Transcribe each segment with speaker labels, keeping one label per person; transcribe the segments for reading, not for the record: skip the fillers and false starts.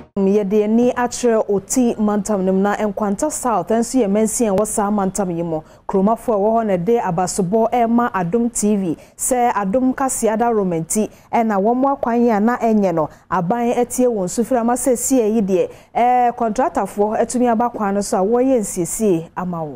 Speaker 1: Yede ni atre oti mantam nim na enkwanta south enso ye mensi en wasa mantam yimo kromafo wo ho ne de abasobo ema Adom TV se Adom Kpassa romanti na womo akwan ya na enye no aban etie won sufira ma se sie yi de contractorfo etumi abakwan no so a wo ye nsiesie amawo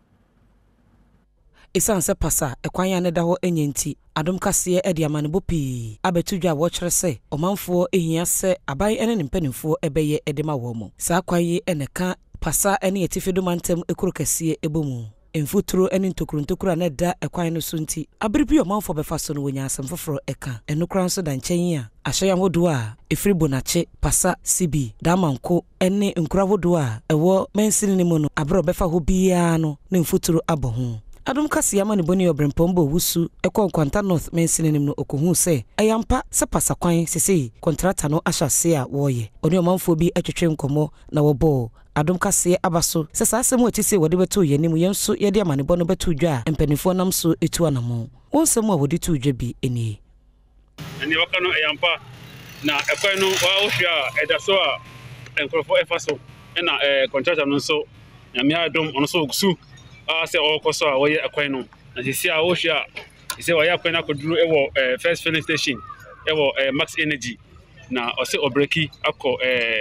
Speaker 2: Isanse pasa ekwan ya ne da ho enyenti Adom Kpassa edi amane bopi abetudwa wo kyere se omanfo ehia se aban ene nimpanimfo ebeye edema wo mo sa kwan yi eneka pasa ene yetifedo mantem ekuru kase ebomu enfuturo ene ntokuru na da ekwan no so nti abiribi omanfo befa so no wonya asem foforo eka enokran so da nkyɛn a ahya wodo a efiri bonache pasa sibi damanko ene nkura wodo a ewo mensini ne mu no abro befa ho bia no ne mfuturo aboho Adom Kpassa yama ne boni obrempombo wusu ekonkwanta north mensinenim no okohu se ayampa se pasa kwan sese contractor no ahyase a woye oni omanfo bi atwetwe nkomo na wobo Adom Kpassa abaso se saasem otise wode beto yanim yenso yede amane bono beto dwa empanifo nam so etu anamo wonsem a wode tu dwa bi eni
Speaker 3: waka no ayampa na ekwan no wa ohwa edaso a enkrofo efaso na contractor no so nyame Adom ono so ogusu say all koso a woye akwan no na sisi a wo hwia say woye akwan akoduru ewo first filling station ewo max energy na o say obreki akọ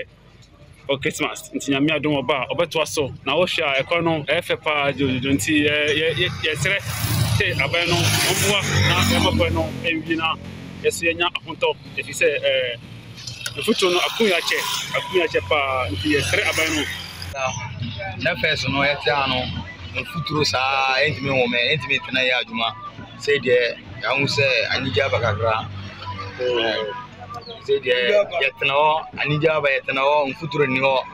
Speaker 3: o Christmas ntinyame Adom oba obeto aso na wo hwia akwan no efepa jojo nti ye sere say aban no omwa na emako no enwi na yeso yenya ahonto efi say futu no akunya che pa nti ye sere aban no
Speaker 4: na first no yetia no futuro sa entime wo me entime tena ya adwuma say de yahu say anija bakakra say de yetena wo anija ba yetena wo futuro ni ho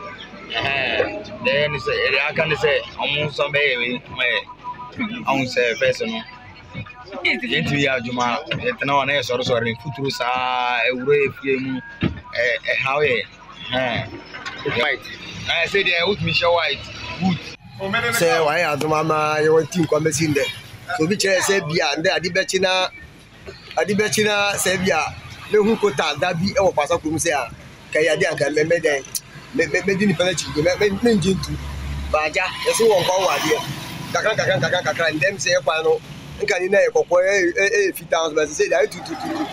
Speaker 4: then say area kan say omu so be me ahu say first no entime ya adwuma yetena wo na yesoro futuro sa ewuro efie mu hawe right I say de with me show white good
Speaker 5: say why Adom you want team come in there so bi chere say bia nde adibechina say bia me hu kota da bi e wo pasa kum say a kai ade anka me den me di ni penalty me njintu baja yeso won kwa wade kakra ndem say kwa no nka ni na e kokko fit but say that tu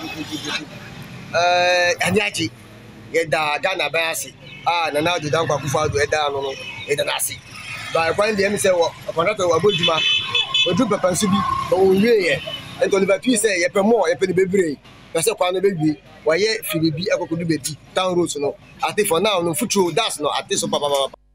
Speaker 5: anyaji ye da Ghana ba asi na na do dan kwa kufa do e da no e da nasi ba kwan dem se wo contractor wa boduma odu papa nso bi o wie ye ento le batu se ye pe mo ye pe ni bebre pese kwan no begbi wa ye filibi akokodu bedi town road no ate for now no future das no ate so papa